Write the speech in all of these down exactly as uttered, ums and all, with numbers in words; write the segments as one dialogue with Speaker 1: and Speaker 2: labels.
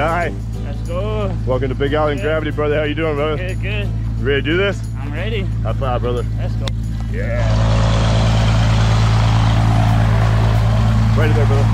Speaker 1: Sky.
Speaker 2: Let's go.
Speaker 1: Welcome to Big Island Gravity, brother. How you doing, brother?
Speaker 2: Good, good.
Speaker 1: You ready to do this?
Speaker 2: I'm ready.
Speaker 1: High five, brother.
Speaker 2: Let's go.
Speaker 1: Yeah. Right there, brother.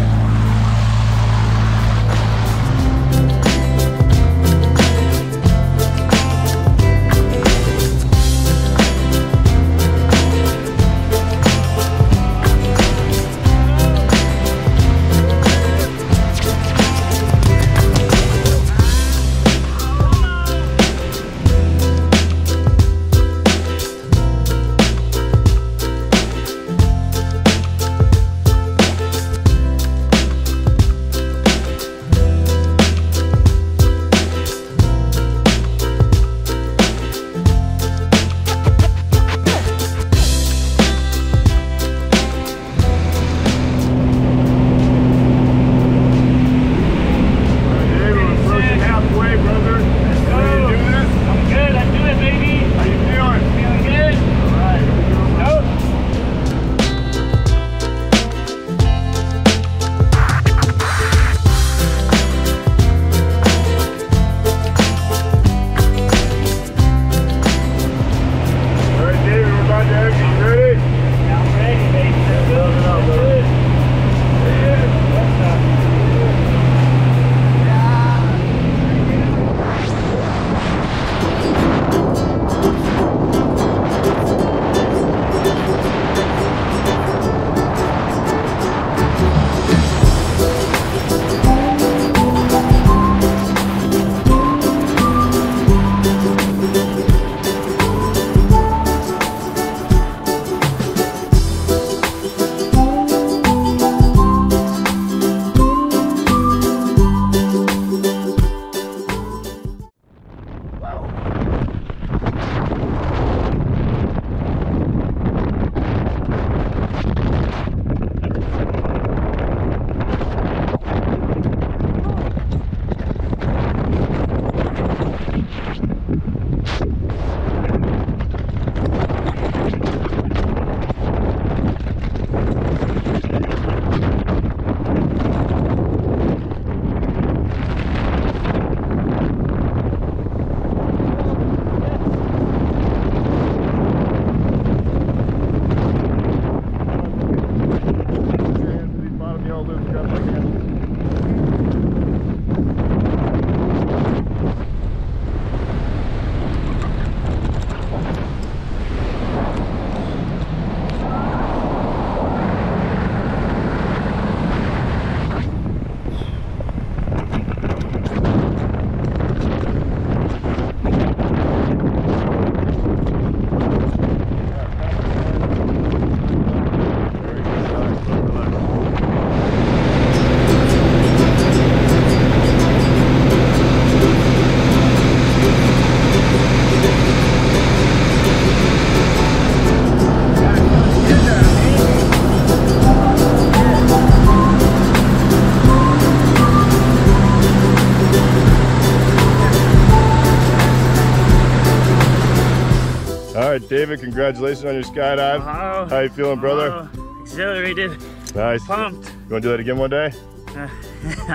Speaker 1: All right, David, congratulations on your skydive.
Speaker 2: Uh-huh.
Speaker 1: How you feeling, brother?
Speaker 2: Uh-huh. Exhilarated.
Speaker 1: Nice.
Speaker 2: Pumped.
Speaker 1: You want to do that again one day?
Speaker 2: Uh,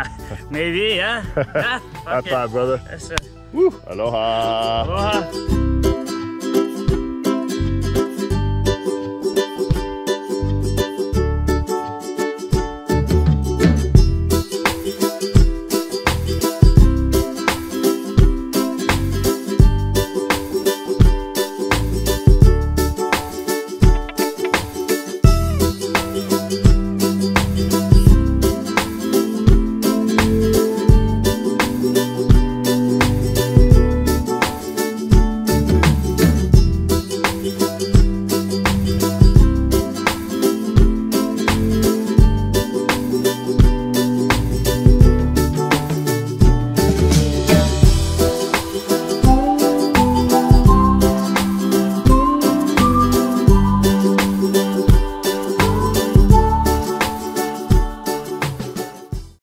Speaker 2: maybe, yeah. yeah
Speaker 1: High five, brother.
Speaker 2: That's a...
Speaker 1: Woo. Aloha.
Speaker 2: Aloha.